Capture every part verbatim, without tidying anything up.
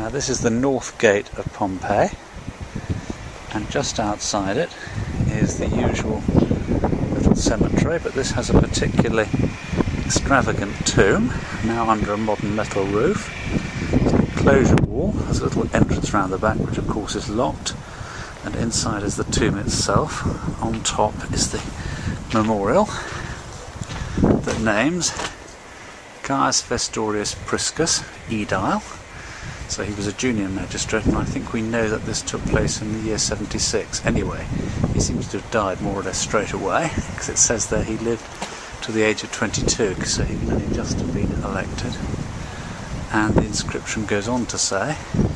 Now this is the north gate of Pompeii, and just outside it is the usual little cemetery, but this has a particularly extravagant tomb, now under a modern metal roof. Enclosure wall, there's a little entrance round the back which of course is locked, and inside is the tomb itself. On top is the memorial that names Caius Vestorius Priscus, aedile. So he was a junior magistrate, and I think we know that this took place in the year seventy-six. Anyway, he seems to have died more or less straight away, because it says there he lived to the age of twenty-two, so he can only just have been elected. And the inscription goes on to say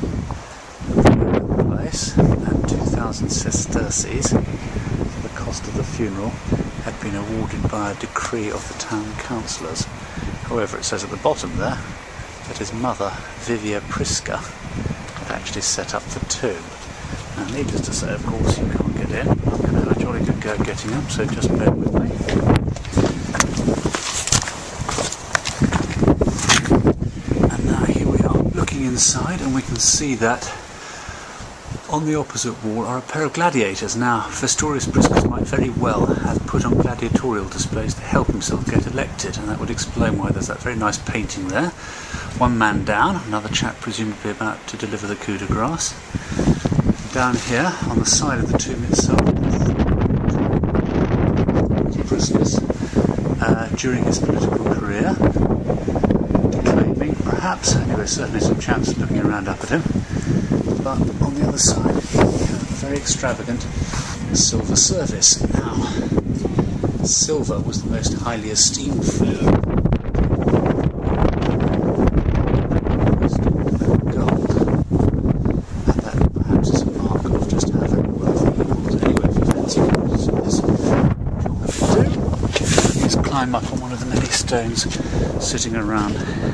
the place and two thousand sesterces, the cost of the funeral, had been awarded by a decree of the town councillors. However, it says at the bottom there that his mother, Mulvia Prisca, had actually set up the tomb. Now, needless to say, of course, you can't get in. I'm going to have a jolly good go getting up, so just bear with me. And now here we are looking inside, and we can see that on the opposite wall are a pair of gladiators. Now, Vestorius Priscus might very well have put on gladiatorial displays to help himself get elected, and that would explain why there's that very nice painting there. One man down, another chap presumably about to deliver the coup de grace. Down here, on the side of the tomb itself, Priscus, uh, during his political career, declaiming, perhaps, anyway, certainly some chaps looking around up at him. But on the other side, we have a very extravagant silver service. Now, silver was the most highly esteemed food. Gold. And that perhaps is a mark of just how very wealthy he was. Anyway, if you fancy this, what we do is climb up on one of the many stones sitting around